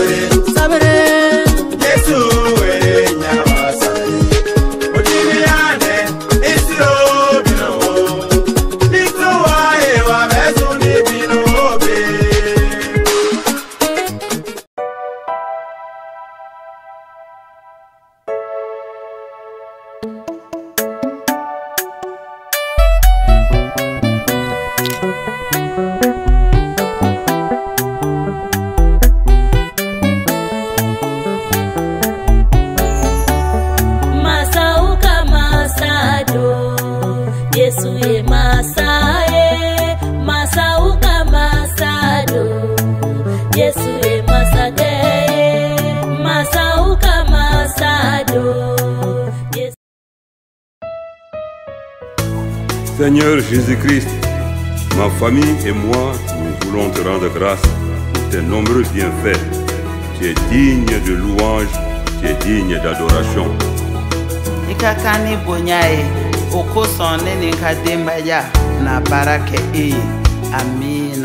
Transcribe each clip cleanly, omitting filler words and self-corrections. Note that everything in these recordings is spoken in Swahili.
Seigneur Jésus-Christ, ma famille et moi, nous voulons te rendre grâce pour tes nombreux bienfaits. Tu es digne de louange, tu es digne d'adoration. Ikakani bonyae, oko sonne nikademba ya na barake e. Amina.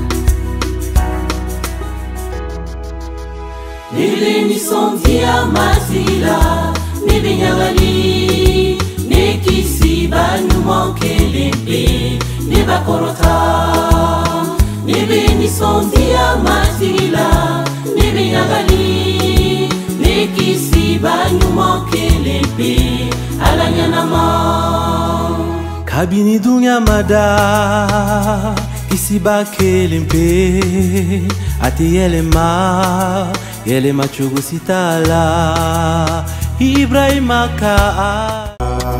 Nilini sondia mazila, nivinyagali, nekisi banyumo kelempe, nebakorota. Nilini sondia mazila, nivinyagali, nekisi banyumo kelempe, alanyanama. Kabini dunya mada, kisiba kelempe, ati yelema chugu sitala, Ibrahima ka.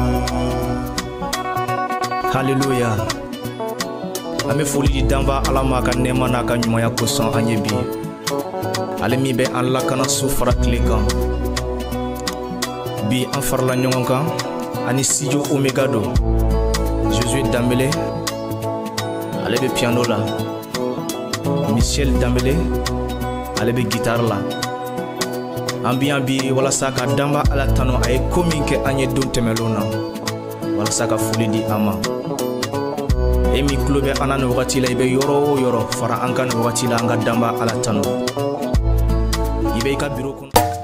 Hallelujah. Ame foli di danba alama ka nema na ka ɲumanya kosɔn an ye bi. Ale min bɛ an lakana su fara tile kan. Bi an farala ɲɔgɔn kan ani studio Omega do. Josué Dambélé, ale bɛ piano la. Michel Dambélé, ale bɛ guitare la. An bi walasa ka danba ala tano a ye ko min kɛ an ye don tɛmɛlenw na. Walasa ka foli di an ma. E mi kulo bɛ an na nin wagati la, i bɛ yɔrɔ o yɔrɔ fara an ka nin wagati la an ka danba ala tano. I bɛ i ka bureau kɔnɔ.